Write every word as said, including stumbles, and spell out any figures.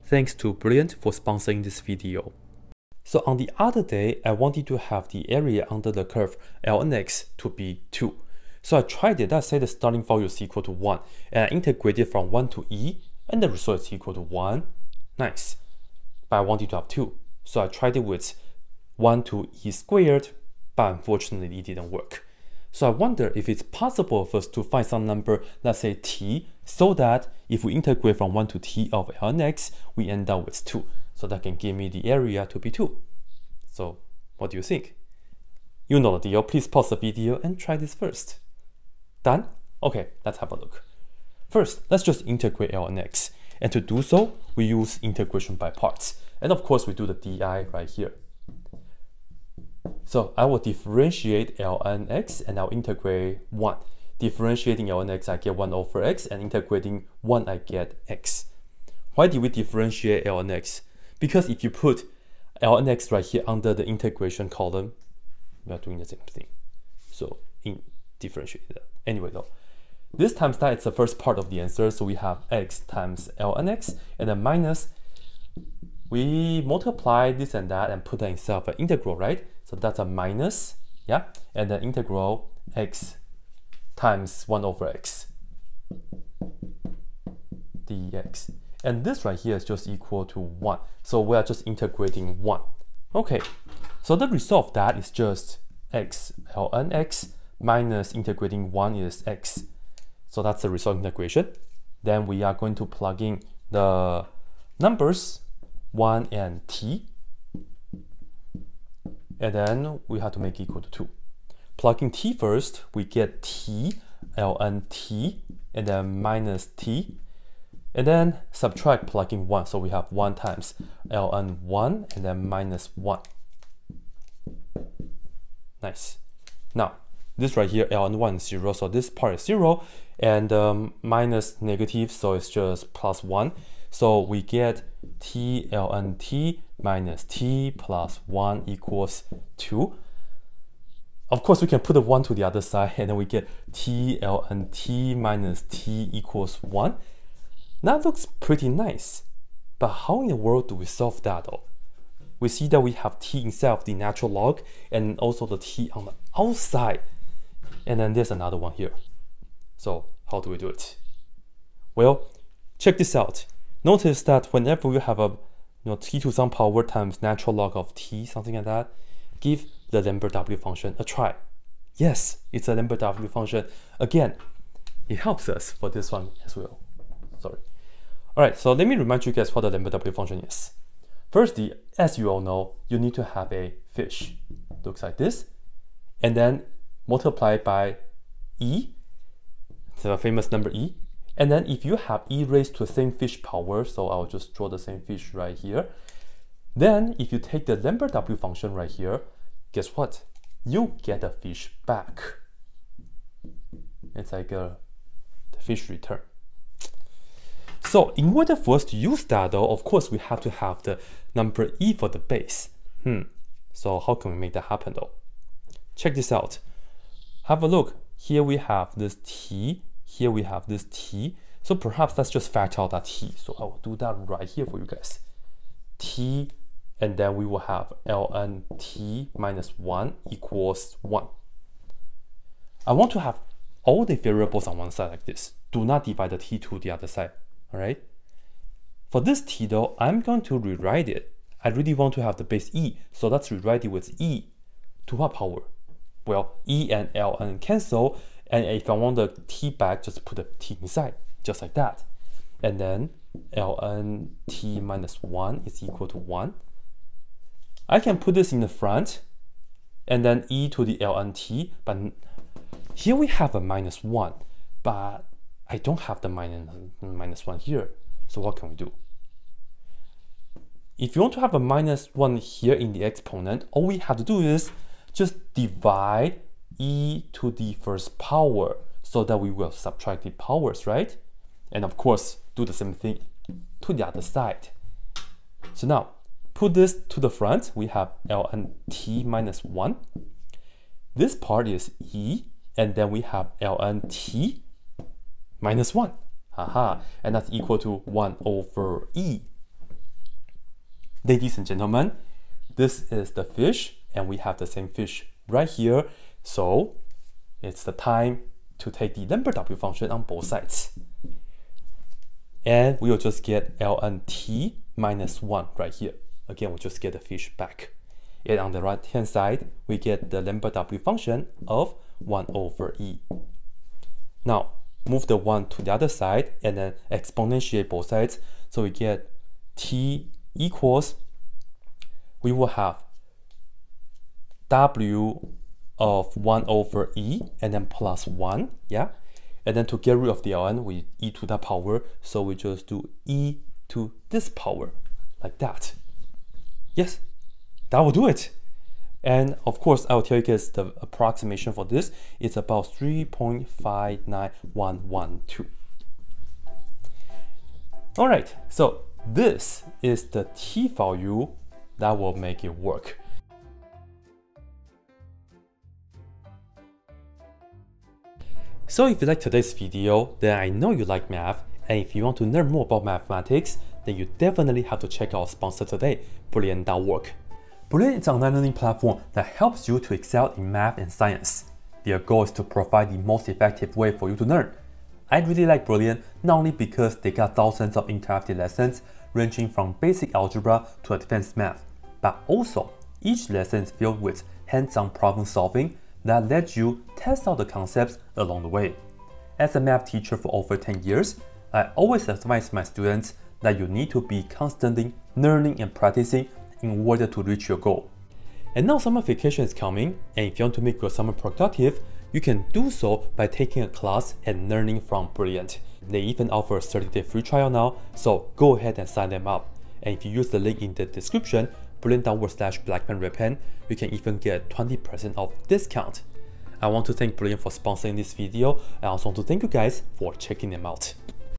Thanks to Brilliant for sponsoring this video. So on the other day, I wanted to have the area under the curve ln x to be two. So I tried it. Let's say the starting value is equal to one, and I integrated from one to e, and the result is equal to one. Nice. But I wanted to have two. So I tried it with one to e squared, but unfortunately it didn't work. So I wonder if it's possible for us to find some number, let's say t, so that if we integrate from one to t of ln x, we end up with two. So that can give me the area to be two. So what do you think? You know the deal. Please pause the video and try this first. Done? Okay, let's have a look. First, let's just integrate ln x. And to do so, we use integration by parts. And of course, we do the di right here. So I will differentiate ln x and I'll integrate one. Differentiating ln x, I get one over x, and integrating one, I get x. Why did we differentiate ln x? Because if you put ln x right here under the integration column, we are doing the same thing. So in differentiate that. Anyway though, this times that it's the first part of the answer, so we have x times ln x, and then minus, we multiply this and that and put that inside of an integral, right? So that's a minus, yeah? And then integral x times one over x dx. And this right here is just equal to one. So we are just integrating one. Okay, so the result of that is just x ln x minus integrating one is x. So that's the result integration. Then we are going to plug in the numbers one and t. And then we have to make equal to two. Plugging t first, we get t ln t and then minus t. And then subtract plugging one, so we have one times ln one and then minus one. Nice. Now, this right here, ln one is zero, so this part is zero, and um, minus negative, so it's just plus one. So we get t ln t minus t plus one equals two. Of course, we can put the one to the other side, and then we get t ln t minus t equals one. That looks pretty nice, but how in the world do we solve that though? We see that we have t inside of the natural log and also the t on the outside. And then there's another one here. So how do we do it? Well, check this out. Notice that whenever we have a you know, t to some power times natural log of t, something like that, give the Lambert W function a try. Yes, it's a Lambert W function. Again, it helps us for this one as well. Sorry. All right, so let me remind you guys what the Lambert W function is. Firstly, as you all know, you need to have a fish. Looks like this. And then multiply by e, the famous number e. And then if you have e raised to the same fish power, so I'll just draw the same fish right here. Then if you take the Lambert W function right here, guess what? You get a fish back. It's like a the fish return. So in order for us to use that though, of course we have to have the number e for the base. Hmm. So how can we make that happen though? Check this out. Have a look. Here we have this t. Here we have this t. So perhaps let's just factor out that t. So I will do that right here for you guys. T, and then we will have ln t minus one equals one. I want to have all the variables on one side like this. Do not divide the t to the other side. All right. For this t though, I'm going to rewrite it. I really want to have the base e, so let's rewrite it with e to what power? Well, e and ln cancel, and if I want the t back, just put the t inside, just like that. And then ln t minus one is equal to one. I can put this in the front, and then e to the ln t, but here we have a minus one, but I don't have the minus, minus one here. So what can we do? If you want to have a minus one here in the exponent, all we have to do is just divide e to the first power so that we will subtract the powers, right? And of course, do the same thing to the other side. So now, put this to the front, we have ln t minus one. This part is e, and then we have ln t minus one. Haha, and that's equal to one over e. ladies and gentlemen, this is the fish, and we have the same fish right here. So it's the time to take the Lambert W function on both sides. And we will just get ln t minus one right here. Again, we just get the fish back. And on the right hand side, we get the Lambert W function of one over e. Now, move the one to the other side and then exponentiate both sides. So we get t equals, we will have w of one over e and then plus one, yeah? And then to get rid of the ln, we e to the power, so we just do e to this power, like that. Yes, that will do it. And of course, I will tell you guys the approximation for this is about three point five nine one one two. All right, so this is the t value that will make it work. So if you like today's video, then I know you like math, and if you want to learn more about mathematics, then you definitely have to check out our sponsor today, Brilliant dot org. Brilliant is an online learning platform that helps you to excel in math and science. Their goal is to provide the most effective way for you to learn. I really like Brilliant not only because they got thousands of interactive lessons ranging from basic algebra to advanced math, but also each lesson is filled with hands-on problem solving that lets you test out the concepts along the way. As a math teacher for over ten years, I always advise my students that you need to be constantly learning and practicing in order to reach your goal. And now summer vacation is coming, and if you want to make your summer productive, you can do so by taking a class and learning from Brilliant. They even offer a thirty day free trial now, so go ahead and sign them up. And if you use the link in the description, brilliant dot org slash blackpenredpen, you can even get twenty percent off discount. I want to thank Brilliant for sponsoring this video, and I also want to thank you guys for checking them out.